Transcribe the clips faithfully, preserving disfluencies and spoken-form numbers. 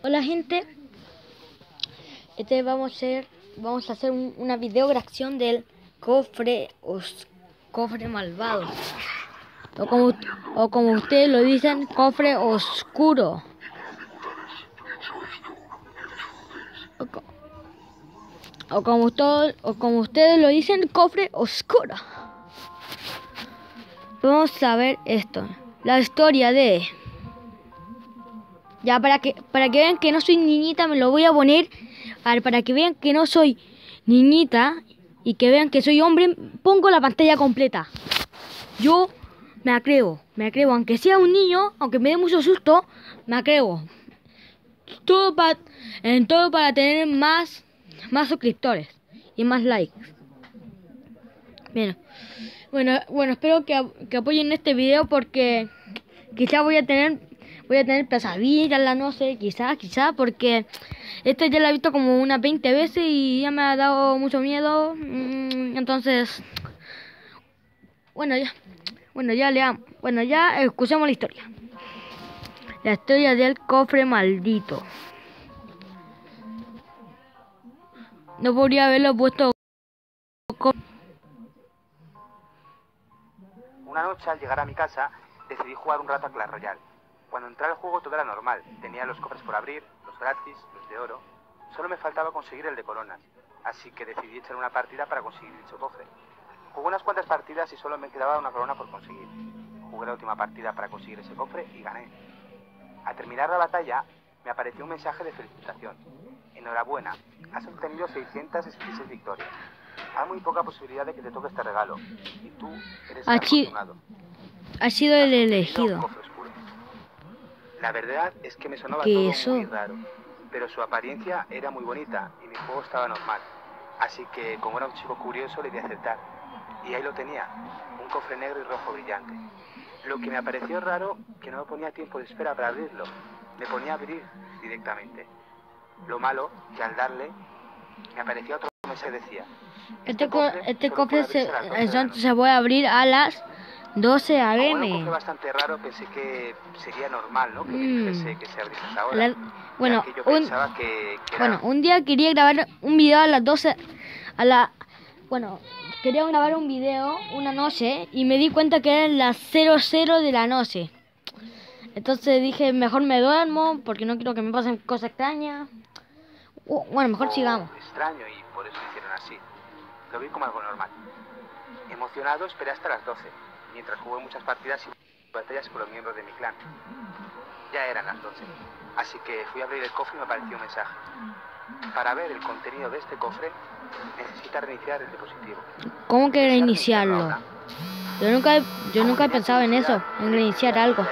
Hola gente, este vamos a hacer, vamos a hacer un, una video reacción del cofre os, cofre malvado, o como, o como ustedes lo dicen, cofre oscuro, o, co, o como todo, o como ustedes lo dicen, cofre oscuro. Vamos a ver esto, la historia de. Ya, para que para que vean que no soy niñita, me lo voy a poner. A ver, para que vean que no soy niñita y que vean que soy hombre, pongo la pantalla completa. Yo me atrevo, me atrevo, aunque sea un niño, aunque me dé mucho susto, me atrevo. Todo para, en todo para tener más, más suscriptores y más likes. Bien. Bueno, bueno, espero que, que apoyen este video porque quizá voy a tener voy a tener pesadillas, la no sé, quizás, quizás, porque esto ya lo he visto como unas veinte veces y ya me ha dado mucho miedo. Entonces, bueno, ya, bueno, ya leamos, bueno, ya escuchemos la historia. La historia del cofre maldito. No podría haberlo puesto. Una noche, al llegar a mi casa, decidí jugar un rato a Clash Royale. Cuando entré al juego todo era normal. Tenía los cofres por abrir, los gratis, los de oro. Solo me faltaba conseguir el de coronas. Así que decidí echar una partida para conseguir dicho cofre. Jugué unas cuantas partidas y solo me quedaba una corona por conseguir. Jugué la última partida para conseguir ese cofre y gané. Al terminar la batalla, me apareció un mensaje de felicitación. Enhorabuena, has obtenido seiscientas sesenta y seis victorias. Hay muy poca posibilidad de que te toque este regalo. Y tú eres el afortunado. Ha sido el elegido. La verdad es que me sonaba ¿Qué todo eso? muy raro, pero su apariencia era muy bonita y mi juego estaba normal. Así que, como era un chico curioso, le di a aceptar. Y ahí lo tenía, un cofre negro y rojo brillante. Lo que me pareció raro, que no me ponía tiempo de espera para abrirlo. Me ponía a abrir directamente. Lo malo, que al darle, me aparecía otro mensaje que decía: Este, co este cofre se, entonces se puede abrir a las doce a eme. Como era un cofre bastante raro, pensé que sería normal, ¿no? Que me dijese que se abriese a esa hora. La, bueno, yo un, pensaba que, que bueno, era... un día quería grabar un video a las doce, a la, bueno, quería grabar un video una noche y me di cuenta que eran las cero cero de la noche. Entonces dije, mejor me duermo porque no quiero que me pasen cosas extrañas. Uh, bueno, mejor sigamos. Extraño y por eso lo hicieron así. Lo vi como algo normal. Emocionado esperé hasta las doce, mientras jugué muchas partidas y batallas con los miembros de mi clan. Ya eran las doce, así que fui a abrir el cofre y me apareció un mensaje. Para ver el contenido de este cofre, necesita reiniciar el dispositivo. ¿Cómo que reiniciarlo? Yo nunca, yo nunca he pensado en eso, en reiniciar algo.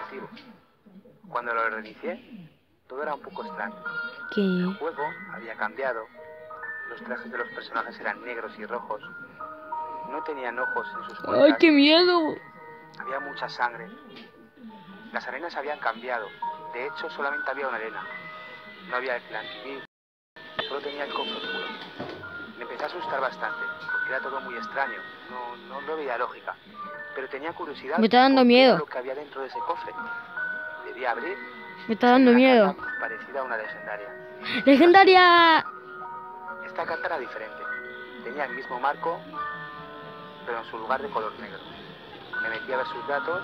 Cuando lo reinicié, todo era un poco extraño. ¿Qué? El juego había cambiado, los trajes de los personajes eran negros y rojos, no tenían ojos en sus cuencas. ¡Ay, qué miedo! Había mucha sangre. Las arenas habían cambiado, de hecho solamente había una arena. No había el clan civil, solo tenía el cofre oscuro. Me empecé a asustar bastante, porque era todo muy extraño, no, no, no veía lógica. Pero tenía curiosidad. Me está dando miedo. Lo que había dentro de ese cofre. Debía abrir. Me está dando miedo. Parecida a una legendaria. ¡Legendaria! Esta carta era diferente. Tenía el mismo marco, pero en su lugar de color negro. Me metí a ver sus datos.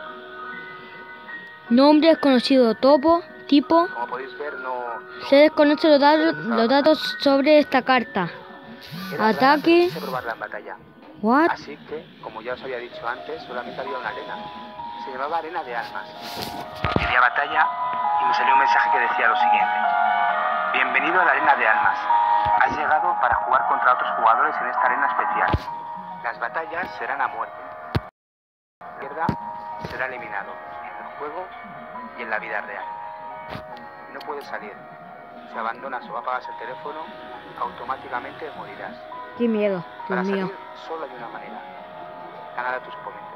Nombre desconocido, topo, tipo. Como podéis ver, no... no se desconocen los datos, los datos sobre esta carta. Ataque. Probar la batalla. What? Así que, como ya os había dicho antes, solamente había una arena. Se llamaba Arena de Almas. Pedí a batalla y me salió un mensaje que decía lo siguiente: bienvenido a la Arena de Almas. Has llegado para jugar contra otros jugadores en esta arena especial. Las batallas serán a muerte. La izquierda será eliminado en el juego y en la vida real. No puedes salir. Si abandonas o apagas el teléfono, automáticamente morirás. Qué miedo, Dios Para mío. salir solo hay una manera: ganar a tus oponentes.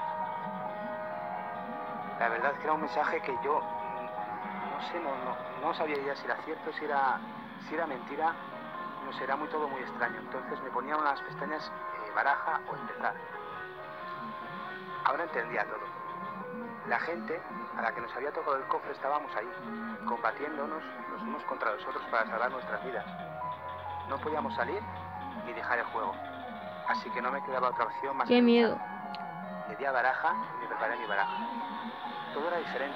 La verdad es que era un mensaje que yo no sé, no, no, no sabía ya si era cierto, si era, si era mentira. No sé, era muy todo muy extraño. Entonces me ponía unas pestañas, eh, baraja o empezar. Ahora entendía todo. La gente a la que nos había tocado el cofre estábamos ahí, combatiéndonos los unos contra los otros para salvar nuestras vidas. No podíamos salir ni dejar el juego, así que no me quedaba otra opción más que Qué luchar. miedo. Le di a baraja y me preparé mi baraja. Todo era diferente.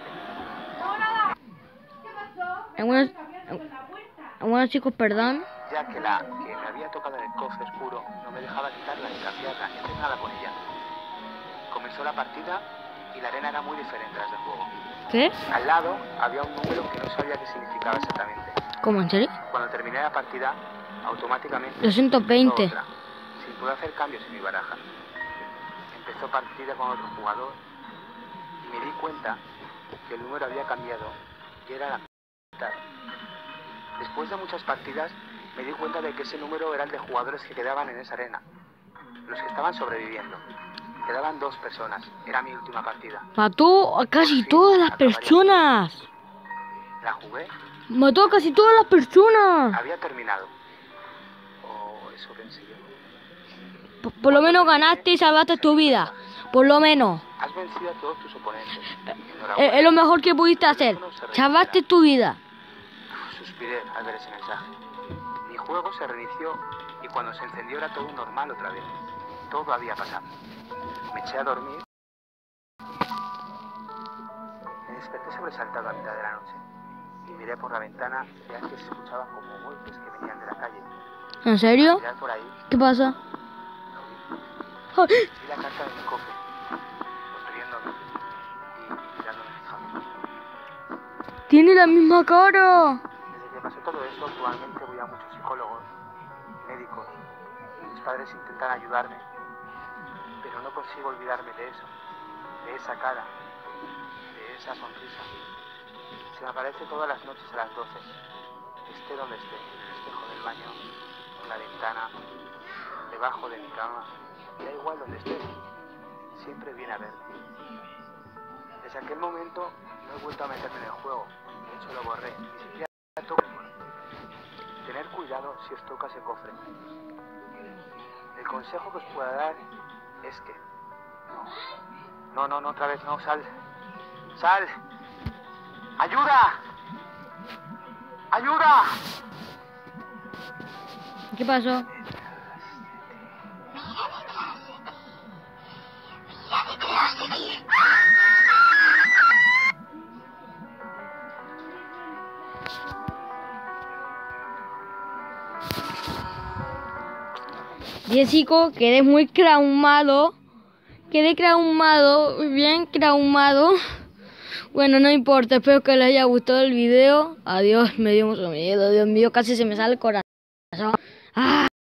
Algunos, algunos chicos, perdón. Ya que la que me había tocado en el cofre oscuro no me dejaba quitarla ni cambiarla ni hacer nada con ella. Comenzó la partida y la arena era muy diferente a las del juego. ¿Qué? Al lado había un número que no sabía qué significaba exactamente. ¿Cómo, en serio? Cuando terminé la partida, automáticamente doscientos veinte. empezó otra, sin poder hacer cambios en mi baraja. Empezó partida con otro jugador y me di cuenta que el número había cambiado y era la mitad. Después de muchas partidas, me di cuenta de que ese número era el de jugadores que quedaban en esa arena, los que estaban sobreviviendo. Quedaban dos personas, era mi última partida. Mató a casi todas las personas. La jugué, Mató a casi todas las personas. había terminado. O eso pensé yo. Por, por lo menos ganaste y salvaste tu vida. Por lo menos. Has vencido a todos tus oponentes. Es, Enhorabuena. es lo mejor que pudiste hacer. Salvaste tu vida. Suspiré al ver ese mensaje. Mi juego se reinició y cuando se encendió era todo normal otra vez. Todo había pasado. Me eché a dormir. Me desperté sobresaltado a mitad de la noche y miré por la ventana y antes se escuchaban como golpes que venían de la calle. ¿En serio? Al mirar por ahí, ¿Qué pasa? lo vi. Vi la carta de mi cofre, sonriéndome y mirándome fijamente. Tiene la misma cara. Desde que pasó todo eso, actualmente voy a muchos psicólogos, médicos, y mis padres intentan ayudarme, pero no consigo olvidarme de eso, de esa cara, de esa sonrisa. Se me aparece todas las noches a las doce, esté donde esté, en el espejo del baño, en la ventana, debajo de mi cama, da igual donde esté, siempre viene a verme. Desde aquel momento no he vuelto a meterme en el juego, de hecho lo borré, ni siquiera toco. Tener cuidado si os toca ese cofre. El consejo que os pueda dar es que... No, no, no, otra vez no, sal. ¡Sal! ¡Ayuda! ¡Ayuda! ¿Qué pasó? Jessico, quedé muy traumado. Quedé traumado, bien traumado. Bueno, no importa, espero que les haya gustado el video. Adiós, me dio mucho miedo, Dios mío, casi se me sale el corazón. ¡Ah!